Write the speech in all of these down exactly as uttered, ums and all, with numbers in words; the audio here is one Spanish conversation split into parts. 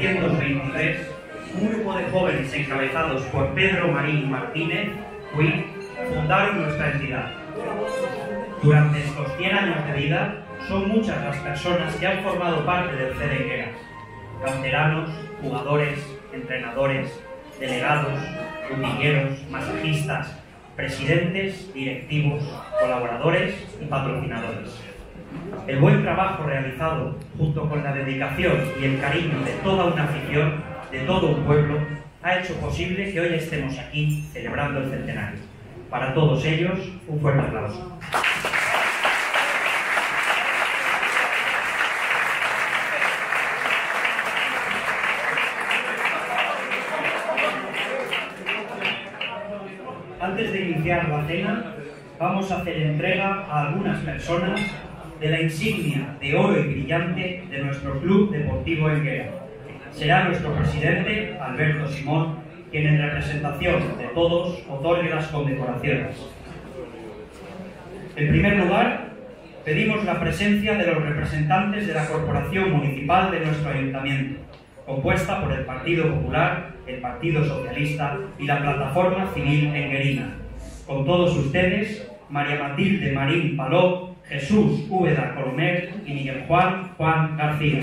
novecientos veintitrés, un grupo de jóvenes encabezados por Pedro Marín Martínez, Puig, fundaron nuestra entidad. Durante estos cien años de vida, son muchas las personas que han formado parte del C D Enguera. Canteranos, jugadores, entrenadores, delegados, botilleros, masajistas, presidentes, directivos, colaboradores y patrocinadores. El buen trabajo realizado, junto con la dedicación y el cariño de toda una afición, de todo un pueblo, ha hecho posible que hoy estemos aquí celebrando el centenario. Para todos ellos, un fuerte aplauso. Antes de iniciar la cena, vamos a hacer entrega a algunas personas de la insignia de oro y brillante de nuestro Club Deportivo Enguera. Será nuestro presidente, Alberto Simón, quien en representación de todos otorgue las condecoraciones. En primer lugar, pedimos la presencia de los representantes de la Corporación Municipal de nuestro Ayuntamiento, compuesta por el Partido Popular, el Partido Socialista y la Plataforma Civil Enguerina. Con todos ustedes, María Matilde Marín Paló, Jesús Úbeda Colomer y Miguel Juan Juan García.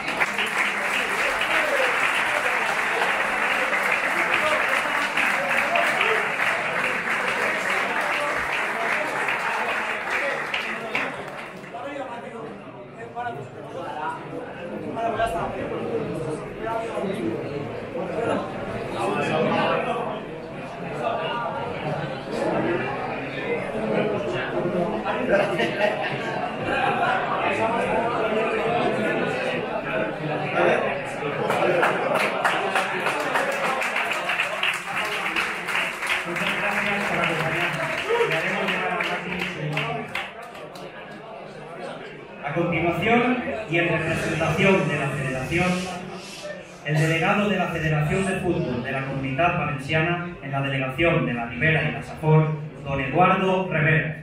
A continuación, y en representación de la Federación, el delegado de la Federación de Fútbol de la Comunitat Valenciana en la delegación de la Ribera y la Safor, don Eduardo Revera.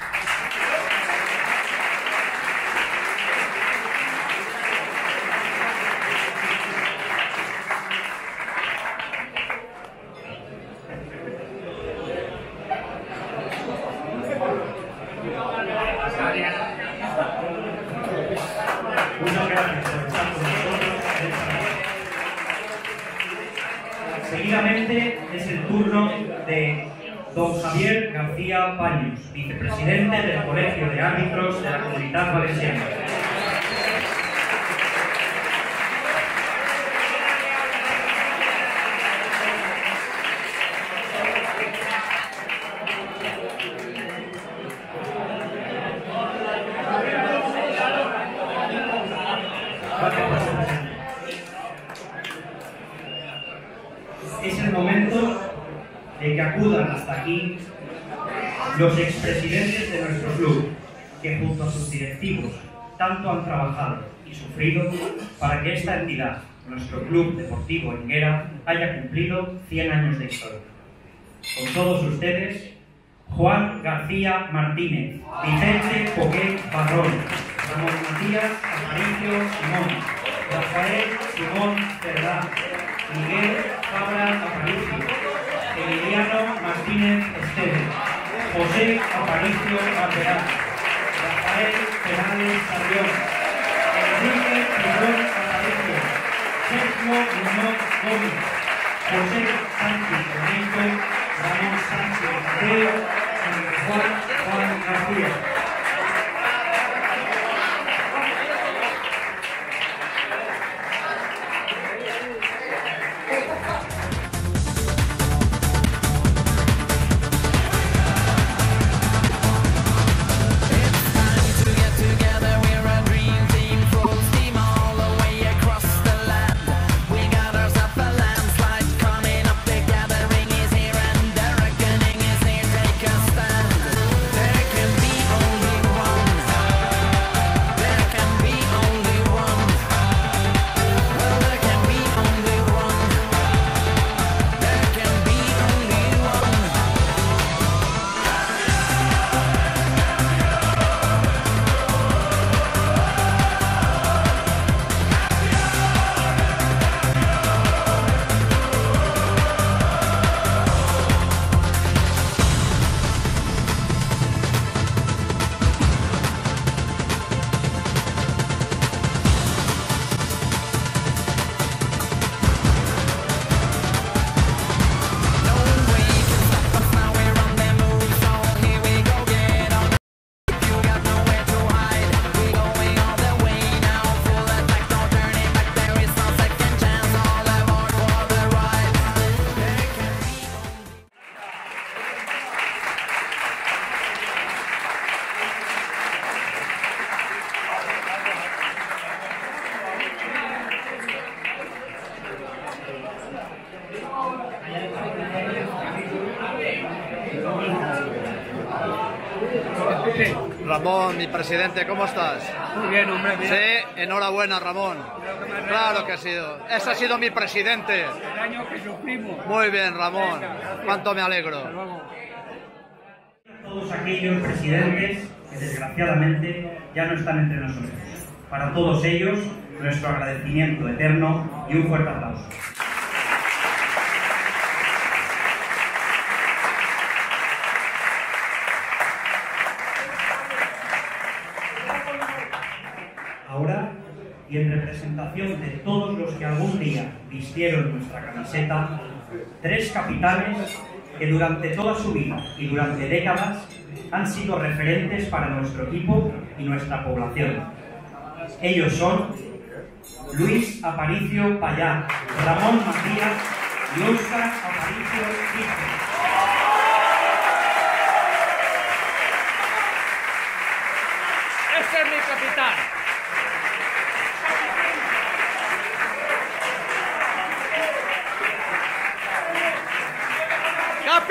Muchas gracias por estar con nosotros. Seguidamente es el turno de don Javier García Paños, vicepresidente del Colegio de Árbitros de la Comunitat Valenciana. Es el momento de que acudan hasta aquí los expresidentes de nuestro club, que junto a sus directivos tanto han trabajado y sufrido para que esta entidad, nuestro Club Deportivo Enguera, haya cumplido cien años de historia. Con todos ustedes, Juan García Martínez, Vicente Poquet Barrón, Ramón Matías Aparicio Simón, Rafael Simón Cerdá, Miguel Fabra Aparicio, Emiliano Martínez Esteves, José Aparicio Barberá, Rafael Perales Sarrión, Enrique Pidón Aparicio, Sergio Muñoz Gómez, José Sánchez Domenico, Ramón Sánchez Mateo y Juan Juan García. There can be Ramón, mi presidente, ¿cómo estás? Muy bien, hombre, mira. Sí, enhorabuena, Ramón. Que Claro que ha sido. Ese ha sido mi presidente. El año que sufrimos. Muy bien, Ramón. Cuánto me alegro. Hasta luego. Todos aquellos presidentes que desgraciadamente ya no están entre nosotros. Para todos ellos, nuestro agradecimiento eterno y un fuerte aplauso. Ahora, y en representación de todos los que algún día vistieron nuestra camiseta, tres capitanes que durante toda su vida y durante décadas han sido referentes para nuestro equipo y nuestra población. Ellos son Luis Aparicio Payá, Ramón Macías y Óscar Aparicio Hijo. Este es mi capitán. ¡Capi!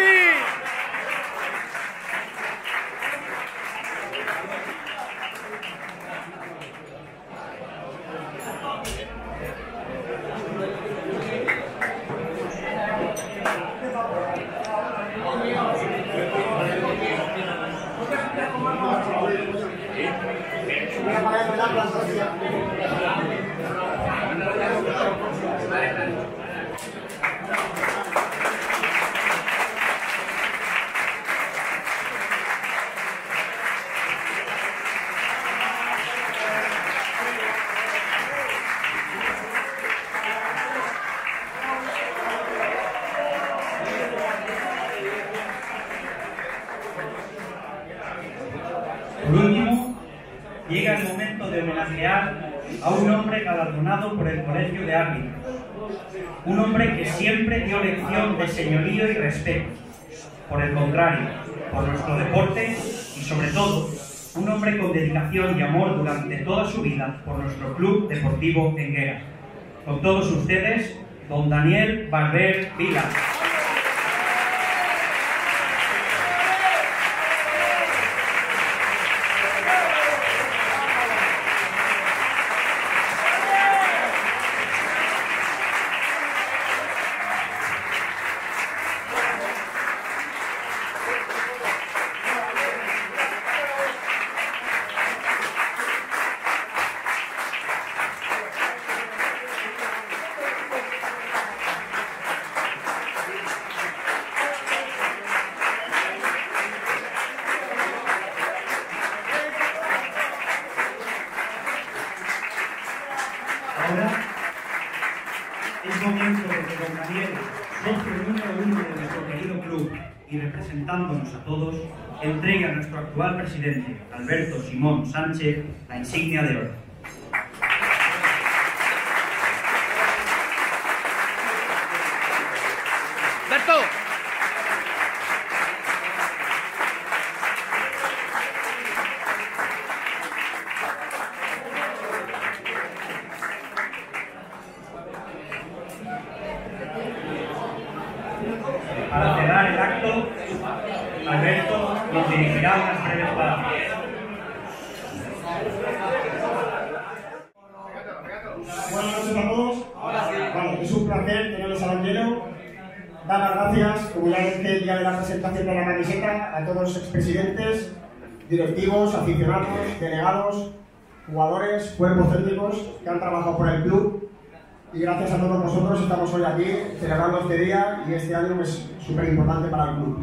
Por último, llega el momento de homenajear a un hombre galardonado por el Colegio de Árbitros. Un hombre que siempre dio lección de señorío y respeto. Por el contrario, por nuestro deporte y sobre todo, un hombre con dedicación y amor durante toda su vida por nuestro Club Deportivo Enguera. Con todos ustedes, don Daniel Barber Vila. Ahora es momento de que don Daniel, socio número uno de nuestro querido club y representándonos a todos, entregue a nuestro actual presidente, Alberto Simón Sánchez, la insignia de oro. ¡Alberto! Para cerrar el acto, Alberto nos dirigirá unas breves palabras. Buenas noches a todos. Bueno, es un placer tenerlos al lleno. Dar las gracias, como ya decía el día de la presentación de la camiseta, a todos los expresidentes, directivos, aficionados, delegados, jugadores, cuerpos técnicos que han trabajado por el club. Y gracias a todos vosotros estamos hoy aquí celebrando este día y este año que es súper importante para el club.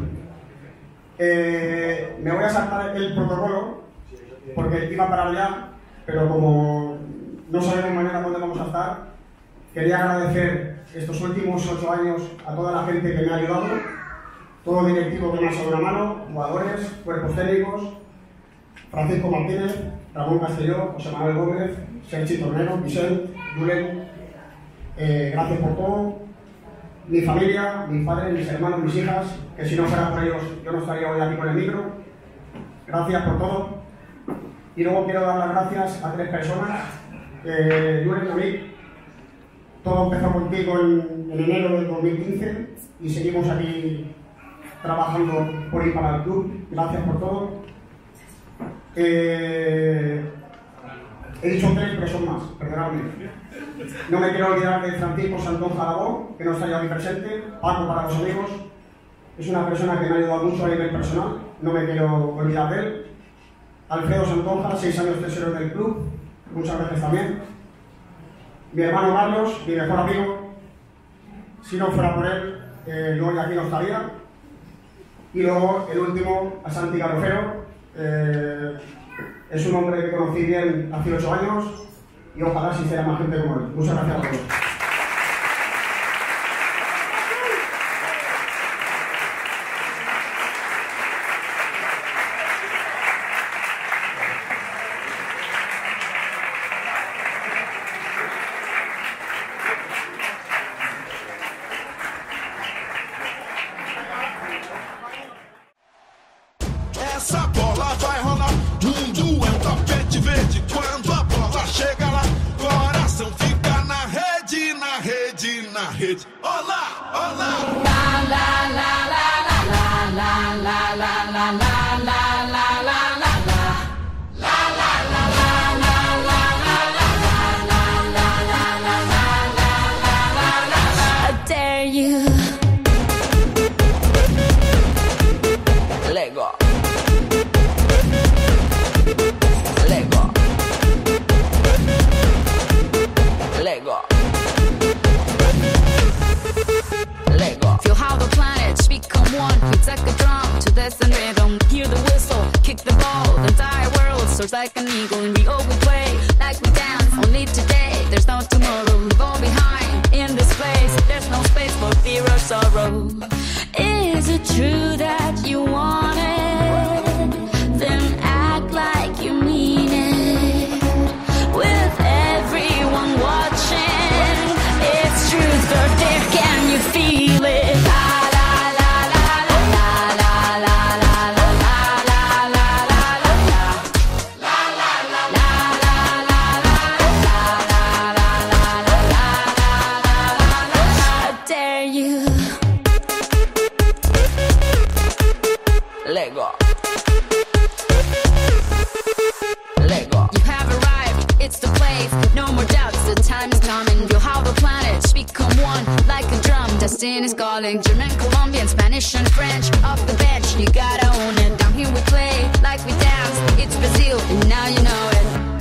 Eh, me voy a saltar el protocolo porque iba a parar ya, pero como no sabemos mañana dónde vamos a estar, quería agradecer estos últimos ocho años a toda la gente que me ha ayudado, todo el directivo que me ha echado una mano, jugadores, cuerpos técnicos, Francisco Martínez, Ramón Castelló, José Manuel Gómez, Sergi Tornero, Vicente, Julen. Eh, gracias por todo, mi familia, mis padres, mis hermanos, mis hijas, que si no fuera por ellos yo no estaría hoy aquí con el micro. Gracias por todo. Y luego quiero dar las gracias a tres personas. Eh, Julen, a mí, todo empezó contigo en, en enero del dos mil quince y seguimos aquí trabajando por ir para el club. Gracias por todo. Eh, he dicho tres, pero son más, perdonadme. No me quiero olvidar de Francisco Santón Jalabó, que no está ya aquí presente. Paco para los amigos. Es una persona que me ha ayudado mucho a nivel personal, no me quiero olvidar de él. Alfredo Santonja, seis años tesorero del club, muchas veces también. Mi hermano Carlos, mi mejor amigo, si no fuera por él, eh, yo hoy aquí no estaría. Y luego, el último, a Santi Garrofero, eh, es un hombre que conocí bien hace ocho años y ojalá se hiciera más gente como él. Muchas gracias a todos. Essa bola vai rolar, mundo é um tapete verde. Quando a bola chega lá, coração fica na rede, na rede, na rede. Olá, olá. La la la la la la la la la la la la la la. And rhythm, hear the whistle, kick the ball. The entire world soars like an eagle, and we all we play like we dance. Only today, there's no tomorrow. Leave all behind in this place. There's no space for fear or sorrow. Is it true that you want it? Then act like you mean it. With everyone watching, it's truth or dare. Can you feel it? Destiny is calling. German, Colombian, Spanish and French. Off the bench, you gotta own it. Down here we play like we dance. It's Brazil, and now you know it.